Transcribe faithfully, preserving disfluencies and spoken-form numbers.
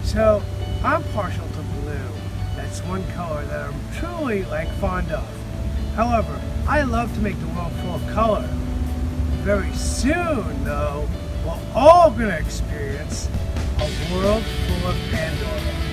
So I'm partial to blue. That's one color that I'm truly like fond of. However, I love to make the world full of color. Very soon, though, we're all going to experience a world full of Pandora.